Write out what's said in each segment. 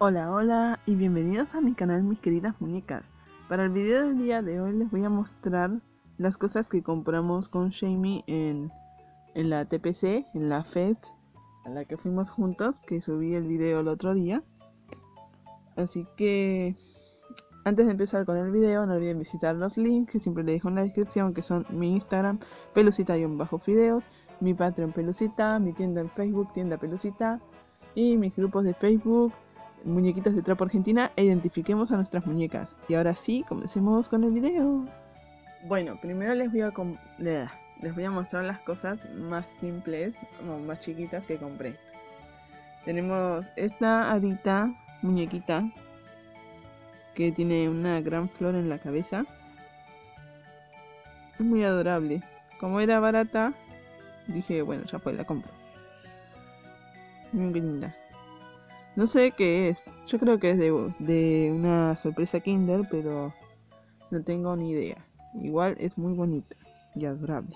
Hola, hola y bienvenidos a mi canal, mis queridas muñecas. Para el video del día de hoy les voy a mostrar las cosas que compramos con Jamie en la TPC, en la Fest a la que fuimos juntos, que subí el video el otro día. Así que antes de empezar con el video no olviden visitar los links que siempre les dejo en la descripción, que son mi Instagram, pelucita_fideos, mi Patreon Pelucita, mi tienda en Facebook, tienda Pelucita, y mis grupos de Facebook, Muñequitas de Trapo Argentina, e identifiquemos a nuestras muñecas. Y ahora sí, comencemos con el video. Bueno, primero les voy a mostrar las cosas más simples, o más chiquitas que compré. Tenemos esta hadita, muñequita, que tiene una gran flor en la cabeza. Es muy adorable. Como era barata, dije, bueno, ya fue, la compro. Miren qué linda. No sé qué es. Yo creo que es de una sorpresa Kinder, pero no tengo ni idea. Igual es muy bonita y adorable.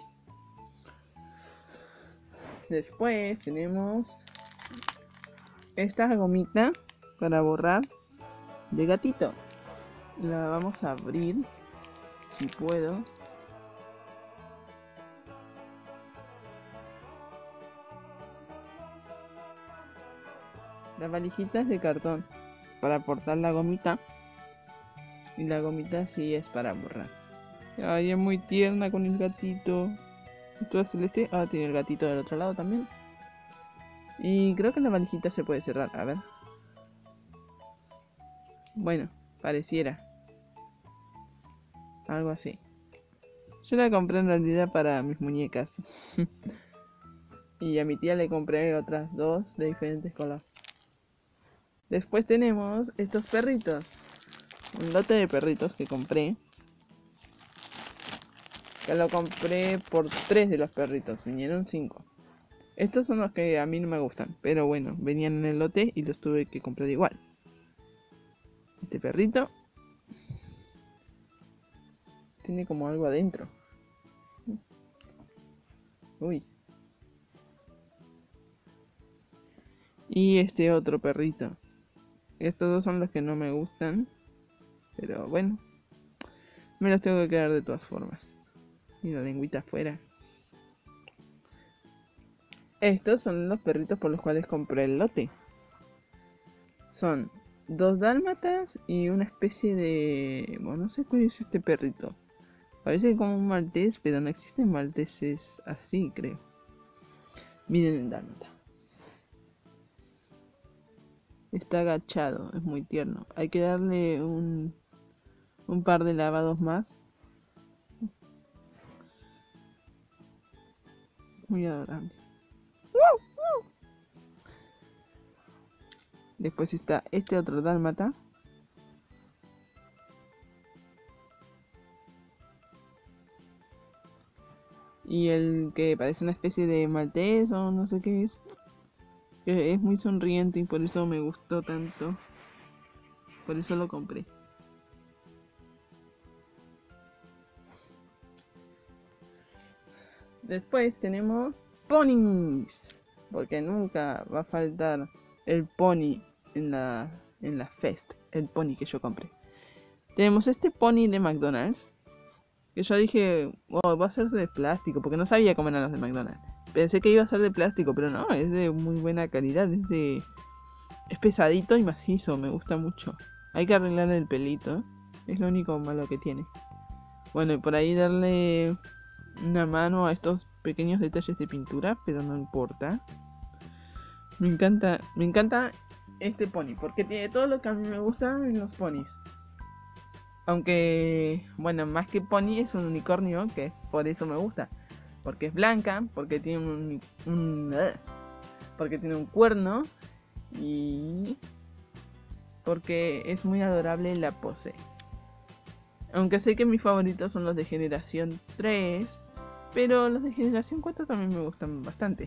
Después tenemos esta gomita para borrar de gatito. La vamos a abrir, si puedo. La valijita es de cartón para aportar la gomita. Y la gomita sí es para borrar. Ay, es muy tierna con el gatito. Esto es celeste. Ah, tiene el gatito del otro lado también. Y creo que la valijita se puede cerrar. A ver. Bueno, pareciera. Algo así. Yo la compré en realidad para mis muñecas. Y a mi tía le compré otras dos de diferentes colores. Después tenemos estos perritos. Un lote de perritos que compré. Que lo compré por 3 de los perritos. Vinieron 5. Estos son los que a mí no me gustan. Pero bueno, venían en el lote y los tuve que comprar igual. Este perrito tiene como algo adentro. Uy. Y este otro perrito. Estos dos son los que no me gustan. Pero bueno, me los tengo que quedar de todas formas. Y la lengüita afuera. Estos son los perritos por los cuales compré el lote. Son 2 dálmatas y una especie de... Bueno, no sé cuál es este perrito. Parece como un maltés, pero no existen malteses así, creo. Miren el dálmata. Está agachado, es muy tierno. Hay que darle un par de lavados más. Muy adorable. Después está este otro dálmata. Y el que parece una especie de maltés o no sé qué es. Que es muy sonriente y por eso me gustó tanto. Por eso lo compré. Después tenemos ponis. Porque nunca va a faltar el pony en la Fest. El pony que yo compré. Tenemos este pony de McDonald's. Que yo dije, oh, va a ser de plástico. Porque no sabía cómo eran los de McDonald's. Pensé que iba a ser de plástico, pero no, es de muy buena calidad. Es pesadito y macizo, me gusta mucho. Hay que arreglarle el pelito. Es lo único malo que tiene. Bueno, y por ahí darle una mano a estos pequeños detalles de pintura, pero no importa. Me encanta este pony, porque tiene todo lo que a mí me gusta en los ponis. Aunque, bueno, más que pony es un unicornio, que por eso me gusta. Porque es blanca, porque tiene porque tiene un cuerno y porque es muy adorable en la pose. Aunque sé que mis favoritos son los de generación 3, pero los de generación 4 también me gustan bastante.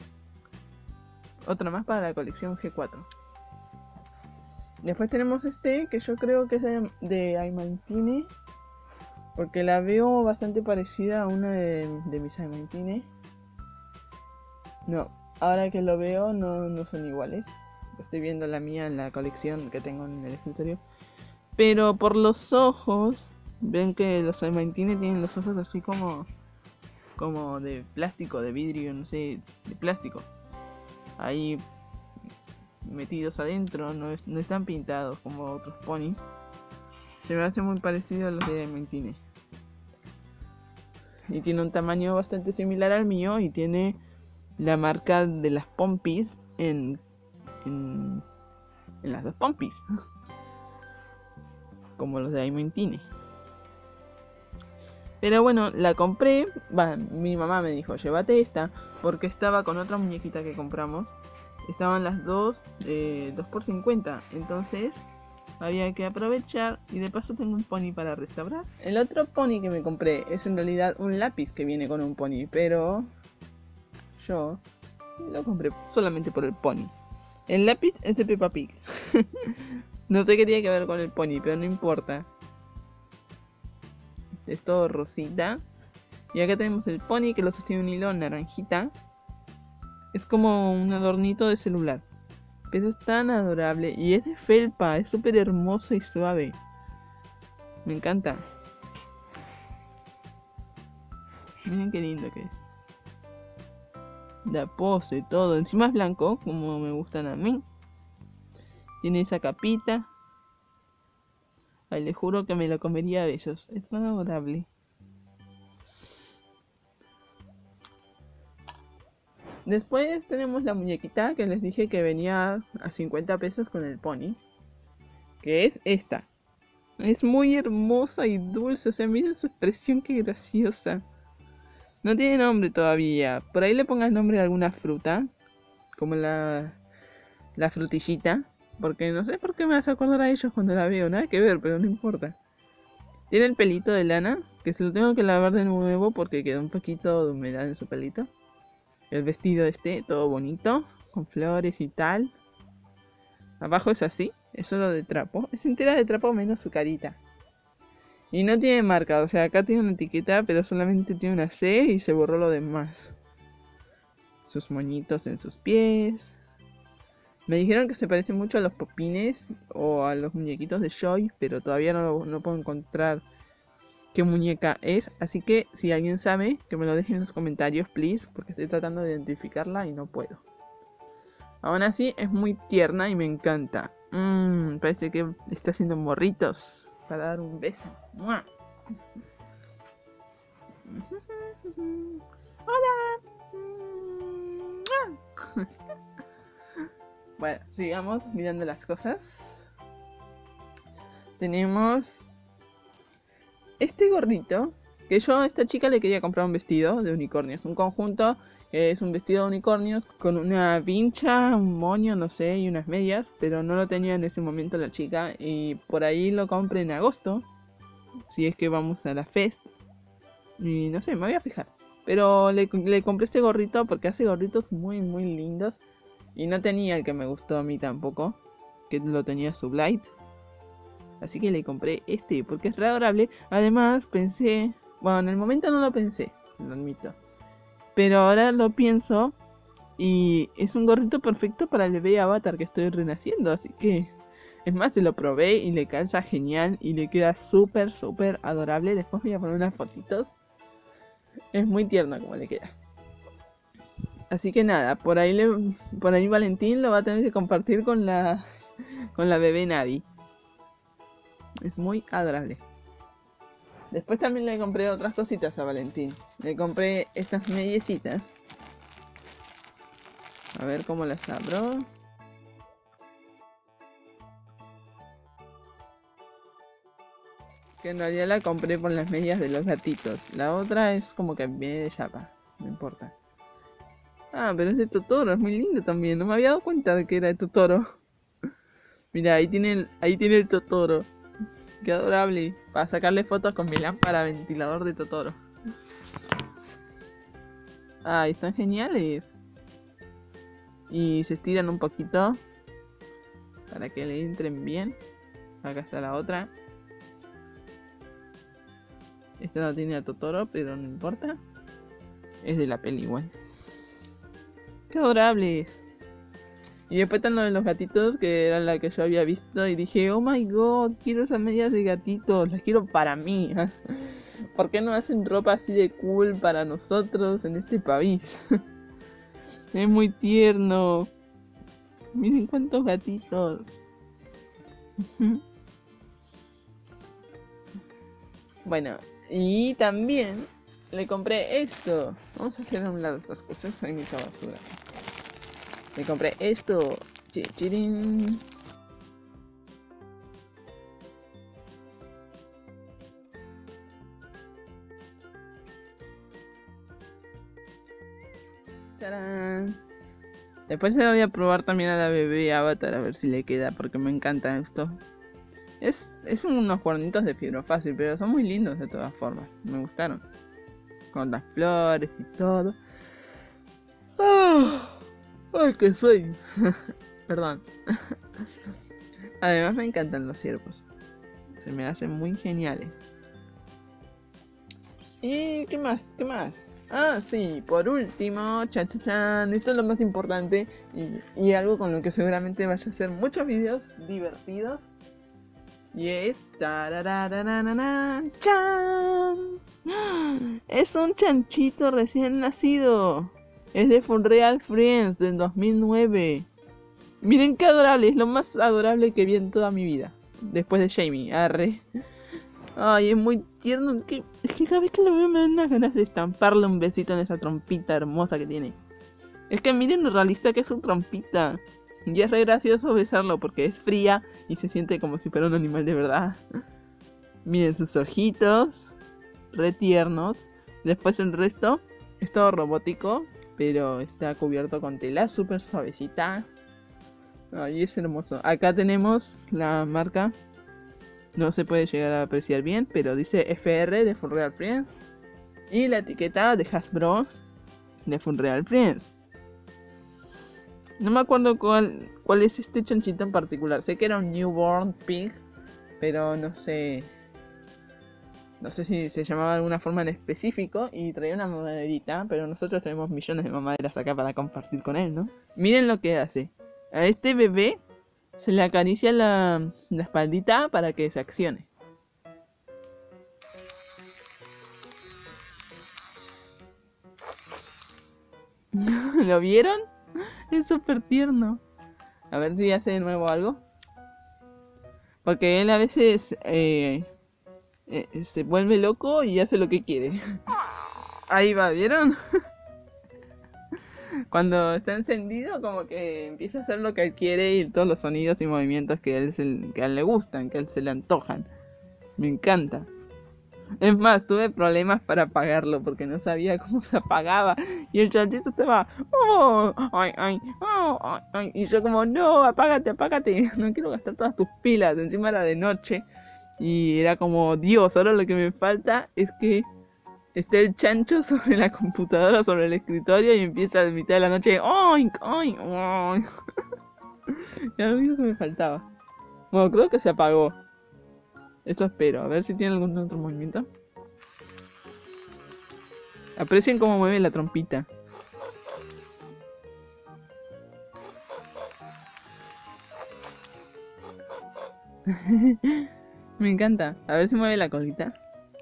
Otra más para la colección G4. Después tenemos este, que yo creo que es de Aimantine, porque la veo bastante parecida a una de mis Aimantine. No, ahora que lo veo no son iguales. Estoy viendo la mía en la colección que tengo en el escritorio. Pero por los ojos, ven que los Aimantine tienen los ojos así como de plástico, de vidrio, no sé, de plástico. Ahí metidos adentro, no están pintados como otros ponis. Se me hace muy parecido a los de Aimantine. Y tiene un tamaño bastante similar al mío y tiene la marca de las pompis en las dos pompis. Como los de Aimantine. Pero bueno, la compré. Mi mamá me dijo, llévate esta. Porque estaba con otra muñequita que compramos. Estaban las dos 2 por 50. Entonces había que aprovechar. Y de paso tengo un pony para restaurar. El otro pony que me compré es en realidad un lápiz que viene con un pony. Pero yo lo compré solamente por el pony. El lápiz es de Peppa Pig. No sé qué tiene que ver con el pony, pero no importa. Es todo rosita. Y acá tenemos el pony que lo sostiene un hilo naranjita. Es como un adornito de celular. Pero es tan adorable. Y es de felpa. Es súper hermoso y suave. Me encanta. Miren qué lindo que es. La pose, todo. Encima es blanco, como me gustan a mí. Tiene esa capita. Ay, le juro que me lo comería a besos. Es tan adorable. Después tenemos la muñequita que les dije que venía a 50 pesos con el pony. Que es esta. Es muy hermosa y dulce. O sea, miren su expresión, qué graciosa. No tiene nombre todavía. Por ahí le pongas nombre a alguna fruta. Como la frutillita. Porque no sé por qué me vas a acordar a ellos cuando la veo. Nada que ver, pero no importa. Tiene el pelito de lana. Que se lo tengo que lavar de nuevo porque quedó un poquito de humedad en su pelito. El vestido todo bonito. Con flores y tal. Abajo es así. Es solo de trapo. Es entera de trapo menos su carita. Y no tiene marca. O sea, acá tiene una etiqueta. Pero solamente tiene una C y se borró lo demás. Sus moñitos en sus pies. Me dijeron que se parece mucho a los popines o a los muñequitos de Joy, pero todavía no puedo encontrar qué muñeca es. Así que si alguien sabe, que me lo deje en los comentarios, please, porque estoy tratando de identificarla y no puedo. Aún así es muy tierna y me encanta. Parece que está haciendo morritos para dar un beso. ¡Mua! ¡Hola! Bueno, sigamos mirando las cosas. Tenemos este gorrito. Que yo a esta chica le quería comprar un vestido de unicornios. Un conjunto que es un vestido de unicornios con una vincha, un moño, no sé, y unas medias. Pero no lo tenía en ese momento la chica. Y por ahí lo compré en agosto. Si es que vamos a la fest. Y no sé, me voy a fijar. Pero le compré este gorrito porque hace gorritos muy muy lindos. Y no tenía el que me gustó a mí tampoco, que lo tenía Sublight. Así que le compré este porque es re adorable. Además pensé, bueno, en el momento no lo pensé, lo admito. Pero ahora lo pienso y es un gorrito perfecto para el bebé avatar que estoy renaciendo. Así que, es más, se lo probé y le calza genial y le queda súper súper adorable. Después voy a poner unas fotitos. Es muy tierno como le queda. Así que nada, por ahí Valentín lo va a tener que compartir con la bebé Navi. Es muy adorable. Después también le compré otras cositas a Valentín. Le compré estas mediecitas. A ver cómo las abro. Que en realidad la compré por las medias de los gatitos. La otra es como que viene de chapa. No importa. Ah, pero es de Totoro, es muy lindo también. No me había dado cuenta de que era de Totoro. Mira, ahí tiene el Totoro. Qué adorable. Para sacarle fotos con mi lámpara ventilador de Totoro. Ah, están geniales. Y se estiran un poquito. Para que le entren bien. Acá está la otra. Esta no tiene a Totoro, pero no importa. Es de la peli igual. ¡Qué adorables! Y después están lo de los gatitos, que era la que yo había visto, y dije, oh my god, quiero esas medias de gatitos, las quiero para mí. ¿Por qué no hacen ropa así de cool para nosotros en este país? Es muy tierno. Miren cuántos gatitos. Bueno, y también le compré esto. Vamos a hacer a un lado estas cosas, hay mucha basura. Le compré esto. Chirin. ¡Tarán! Después se lo voy a probar también a la bebé Avatar a ver si le queda, porque me encanta esto. Es unos cuernitos de fibra fácil, pero son muy lindos de todas formas. Me gustaron. Con las flores y todo. ¡Ah! ¡Ay, qué soy! Perdón. Además me encantan los ciervos. Se me hacen muy geniales. ¿Y qué más? ¿Qué más? Ah, sí, por último, chan chan chan, esto es lo más importante y algo con lo que seguramente vaya a hacer muchos videos divertidos. Y es tarararararán, chan. Es un chanchito recién nacido. Es de Funreal Friends del 2009. Miren qué adorable, es lo más adorable que vi en toda mi vida. Después de Jamie, arre. Ay, es muy tierno. Es que cada vez que lo veo me dan unas ganas de estamparle un besito en esa trompita hermosa que tiene. Es que miren lo realista que es su trompita. Y es re gracioso besarlo porque es fría y se siente como si fuera un animal de verdad. Miren sus ojitos, re tiernos. Después el resto es todo robótico, pero está cubierto con tela súper suavecita. Ay, es hermoso. Acá tenemos la marca. No se puede llegar a apreciar bien, pero dice FR de Funreal Friends. Y la etiqueta de Hasbro de Funreal Friends. No me acuerdo cuál es este chanchito en particular. Sé que era un newborn pig, pero no sé. No sé si se llamaba de alguna forma en específico y traía una mamaderita, pero nosotros tenemos millones de mamaderas acá para compartir con él, ¿no? Miren lo que hace. A este bebé se le acaricia la espaldita para que se accione. ¿Lo vieron? Es súper tierno. A ver si hace de nuevo algo. Porque él a veces se vuelve loco y hace lo que quiere. Ahí va, ¿vieron? Cuando está encendido como que empieza a hacer lo que él quiere y todos los sonidos y movimientos que a él le gustan, que a él se le antojan. Me encanta. Es más, tuve problemas para apagarlo porque no sabía cómo se apagaba. Y el chanchito estaba, oh, ay, ay, oh, ay, ay. Y yo como, no, apágate, apágate. No quiero gastar todas tus pilas. Encima era de noche. Y era como, Dios, ahora lo que me falta es que esté el chancho sobre la computadora, sobre el escritorio y empieza a mitad de la noche, ¡ay, ay, ay! Era lo único que me faltaba. Bueno, creo que se apagó. Eso espero. A ver si tiene algún otro movimiento. Aprecien cómo mueve la trompita. Me encanta. A ver si mueve la colita.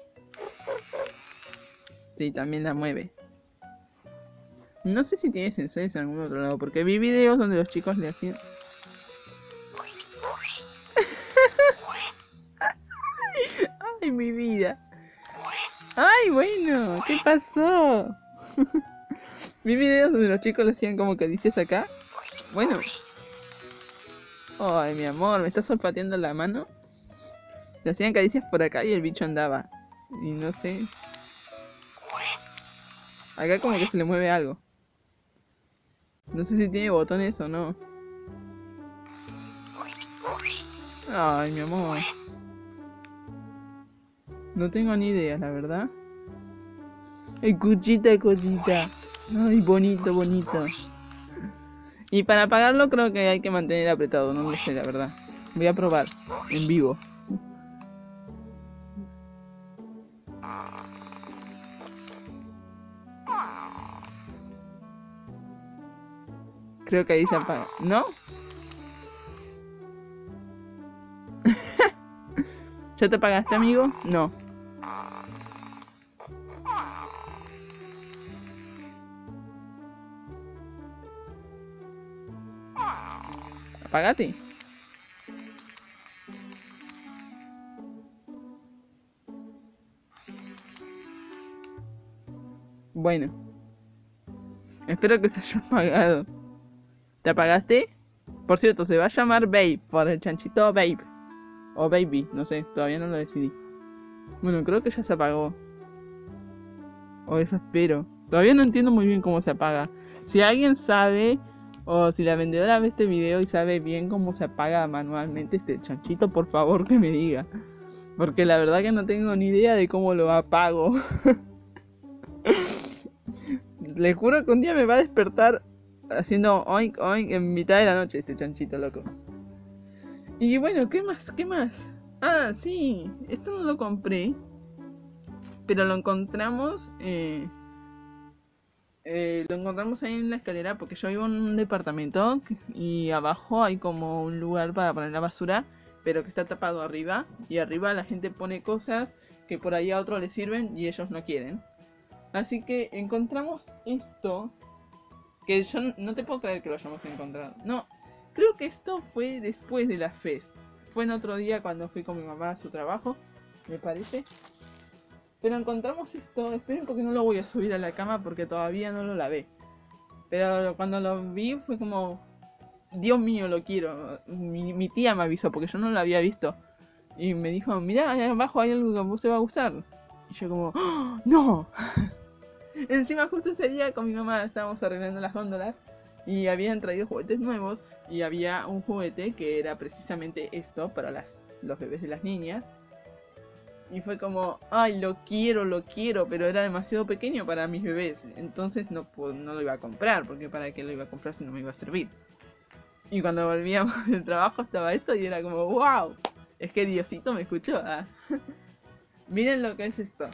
Sí, también la mueve. No sé si tiene sensores en algún otro lado, porque vi videos donde los chicos le hacían... ¡Ay, mi vida! ¡Ay, bueno! ¿Qué pasó? Vi videos donde los chicos le hacían como caricias acá. Bueno. Ay, mi amor, ¿me estás olfateando la mano? Le hacían caricias por acá y el bicho andaba. Y no sé. Acá como que se le mueve algo. No sé si tiene botones o no. Ay, mi amor. No tengo ni idea, la verdad. Cuchita, cuchita. Ay, bonito, bonito. Y para apagarlo creo que hay que mantener apretado, no lo sé, la verdad. Voy a probar en vivo. Creo que ahí se apaga. ¿No? ¿Ya te apagaste, amigo? No. Apagate. Bueno. Espero que se haya apagado. ¿Te apagaste? Por cierto, se va a llamar Babe, por el chanchito Babe. O Baby, no sé, todavía no lo decidí. Bueno, creo que ya se apagó. O eso espero. Todavía no entiendo muy bien cómo se apaga. Si alguien sabe, o si la vendedora ve este video y sabe bien cómo se apaga manualmente este chanchito, por favor que me diga. Porque la verdad que no tengo ni idea de cómo lo apago. Le juro que un día me va a despertar haciendo oink oink en mitad de la noche este chanchito loco. Y bueno, ¿qué más? ¿Qué más? Ah, sí, esto no lo compré, pero lo encontramos ahí en la escalera porque yo vivo en un departamento y abajo hay como un lugar para poner la basura, pero que está tapado arriba, y arriba la gente pone cosas que por ahí a otros les sirven y ellos no quieren. Así que encontramos esto, que yo no te puedo creer que lo hayamos encontrado. No, creo que esto fue después de la FES. Fue en otro día cuando fui con mi mamá a su trabajo, me parece. Pero encontramos esto, esperen porque no lo voy a subir a la cama porque todavía no lo lavé. Pero cuando lo vi fue como, Dios mío, lo quiero. Mi tía me avisó porque yo no lo había visto. Y me dijo, mirá, ahí abajo hay algo que a vos te va a gustar. Y yo como, ¡oh, no! Encima justo ese día con mi mamá estábamos arreglando las góndolas y habían traído juguetes nuevos y había un juguete que era precisamente esto para los bebés de las niñas. Y fue como, ay, lo quiero, pero era demasiado pequeño para mis bebés. Entonces no lo iba a comprar, porque para qué lo iba a comprar si no me iba a servir. Y cuando volvíamos del trabajo estaba esto y era como, wow, es que Diosito me escuchó. Ah. Miren lo que es esto.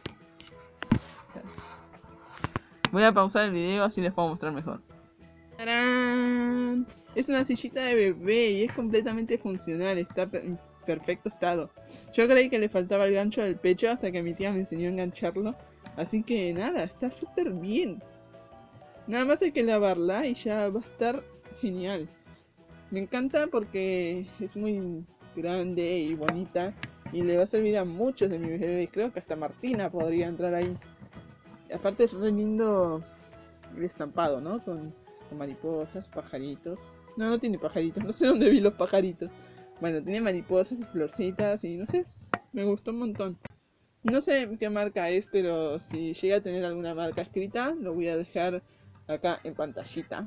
Voy a pausar el video así les puedo mostrar mejor. ¡Tarán! Es una sillita de bebé y es completamente funcional, está en perfecto estado. Yo creí que le faltaba el gancho del pecho hasta que mi tía me enseñó a engancharlo. Así que nada, está súper bien. Nada más hay que lavarla y ya va a estar genial. Me encanta porque es muy grande y bonita y le va a servir a muchos de mis bebés. Creo que hasta Martina podría entrar ahí. Aparte es re lindo el estampado, ¿no? Con mariposas, pajaritos. No, no tiene pajaritos, no sé dónde vi los pajaritos. Bueno, tiene mariposas y florcitas y no sé, me gustó un montón. No sé qué marca es, pero si llega a tener alguna marca escrita, lo voy a dejar acá en pantallita.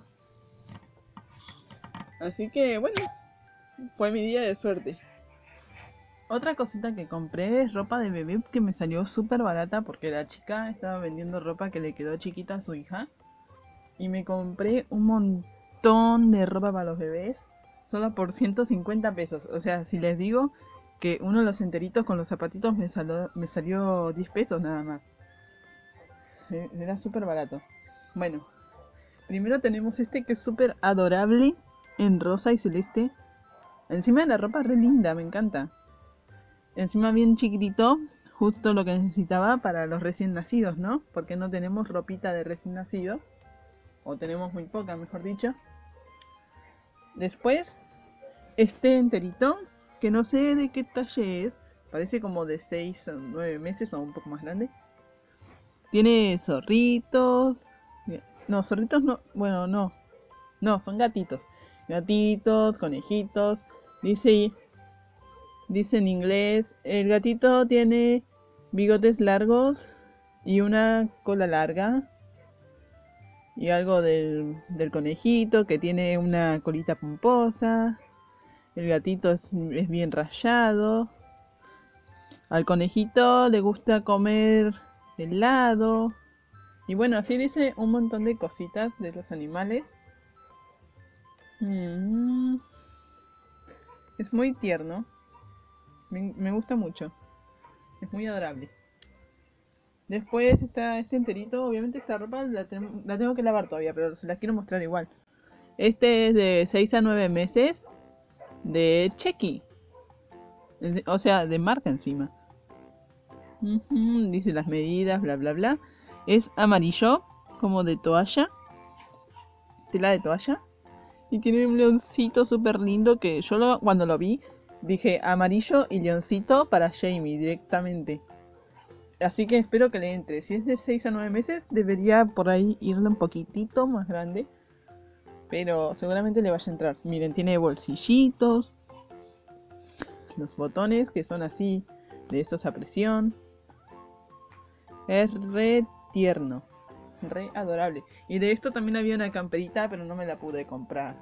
Así que bueno, fue mi día de suerte. Otra cosita que compré es ropa de bebé que me salió súper barata porque la chica estaba vendiendo ropa que le quedó chiquita a su hija. Y me compré un montón de ropa para los bebés solo por 150 pesos. O sea, si les digo que uno de los enteritos con los zapatitos me salió 10 pesos nada más. Era súper barato. Bueno, primero tenemos este que es súper adorable en rosa y celeste. Encima de la ropa re linda, me encanta. Encima bien chiquitito, justo lo que necesitaba para los recién nacidos, ¿no? Porque no tenemos ropita de recién nacido. O tenemos muy poca, mejor dicho. Después, este enterito, que no sé de qué talle es. Parece como de 6 o 9 meses o un poco más grande. Tiene zorritos. No, zorritos no. Bueno, no. No, son gatitos. Gatitos, conejitos. Dice en inglés, el gatito tiene bigotes largos y una cola larga. Y algo del conejito que tiene una colita pomposa. El gatito es bien rayado. Al conejito le gusta comer helado. Y bueno, así dice un montón de cositas de los animales. Es muy tierno. Me gusta mucho. Es muy adorable. Después está este enterito. Obviamente esta ropa la tengo que lavar todavía, pero se las quiero mostrar igual. Este es de 6 a 9 meses de Checky. O sea, de marca encima. Dice las medidas, bla bla bla. Es amarillo, como de toalla. Tela de toalla. Y tiene un leoncito súper lindo que yo cuando lo vi dije amarillo y leoncito para Jamie directamente. Así que espero que le entre. Si es de 6 a 9 meses debería por ahí irle un poquitito más grande. Pero seguramente le vaya a entrar. Miren, tiene bolsillitos. Los botones que son así, de estos a presión. Es re tierno. Re adorable. Y de esto también había una camperita, pero no me la pude comprar.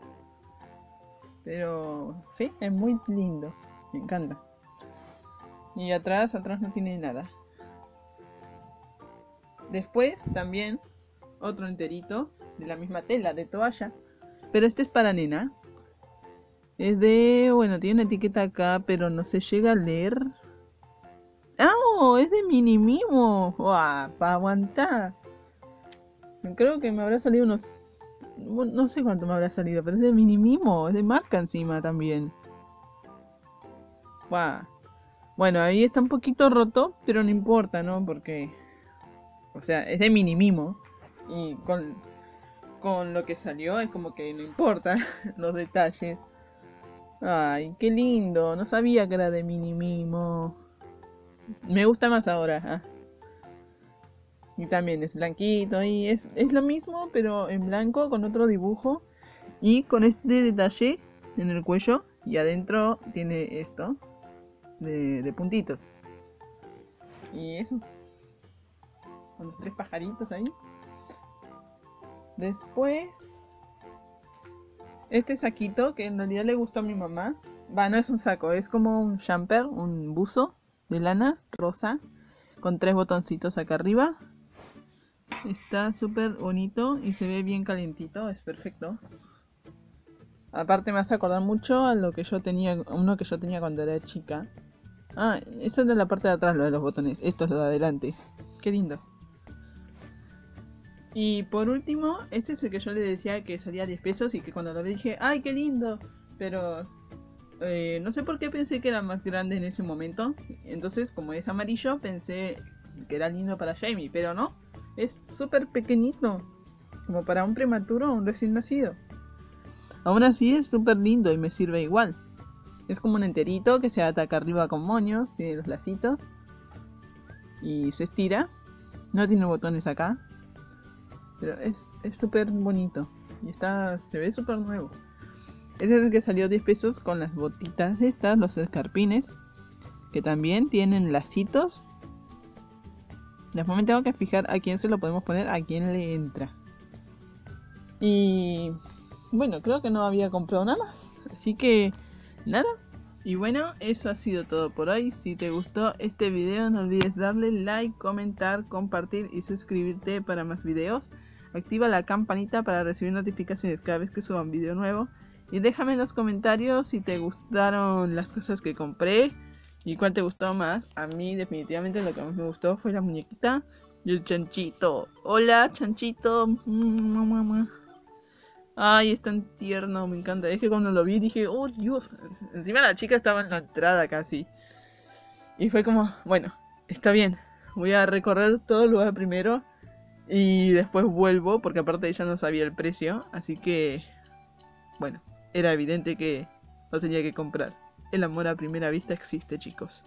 Pero sí, es muy lindo. Me encanta. Y atrás no tiene nada. Después también otro enterito de la misma tela, de toalla. Pero este es para nena. Es de... bueno, tiene una etiqueta acá, pero no se llega a leer. ¡Ah! ¡Oh! Es de Mini Mimo. ¡Guau! ¡Para aguantar! Creo que me habrá salido unos... no sé cuánto me habrá salido, pero es de Mini Mimo. Es de marca encima también. ¡Guau! Bueno, ahí está un poquito roto, pero no importa, ¿no? Porque... o sea, es de Mini Mimo. Y con lo que salió es como que no importa los detalles. Ay, qué lindo. No sabía que era de Mini Mimo. Me gusta más ahora. Y también es blanquito. Y es lo mismo, pero en blanco con otro dibujo. Y con este detalle en el cuello. Y adentro tiene esto. De puntitos. Y eso. Con los 3 pajaritos ahí. Después... este saquito que en realidad le gustó a mi mamá. Va, no es un saco, es como un jumper, un buzo de lana rosa con 3 botoncitos acá arriba. Está súper bonito y se ve bien calientito, es perfecto. Aparte me hace acordar mucho a lo que yo tenía, uno que yo tenía cuando era chica. Ah, eso es de la parte de atrás, lo de los botones. Esto es lo de adelante. Qué lindo. Y por último, este es el que yo le decía que salía 10 pesos y que cuando lo vi dije, ¡ay, qué lindo! Pero no sé por qué pensé que era más grande en ese momento. Entonces, como es amarillo, pensé que era lindo para Jamie, pero no. Es súper pequeñito, como para un prematuro o un recién nacido. Aún así es súper lindo y me sirve igual. Es como un enterito que se ata acá arriba con moños, tiene los lacitos y se estira. No tiene botones acá. Pero es súper bonito. Y se ve súper nuevo. Este es el que salió 10 pesos con las botitas estas, los escarpines. Que también tienen lacitos. Después me tengo que fijar a quién se lo podemos poner, a quién le entra. Y bueno, creo que no había comprado nada más. Así que nada. Y bueno, eso ha sido todo por hoy. Si te gustó este video, no olvides darle like, comentar, compartir y suscribirte para más videos. Activa la campanita para recibir notificaciones cada vez que suba un video nuevo. Y déjame en los comentarios si te gustaron las cosas que compré y cuál te gustó más. A mí definitivamente lo que más me gustó fue la muñequita y el chanchito. Hola, chanchito. Ay, es tan tierno, me encanta. Es que cuando lo vi dije, oh Dios. Encima la chica estaba en la entrada casi. Y fue como, bueno, está bien. Voy a recorrer todo el lugar primero. Y después vuelvo, porque aparte ella no sabía el precio. Así que, bueno, era evidente que lo tenía que comprar. El amor a primera vista existe, chicos.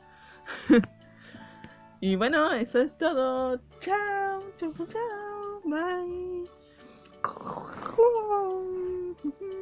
Y bueno, eso es todo. Chao, chao, chao. Bye.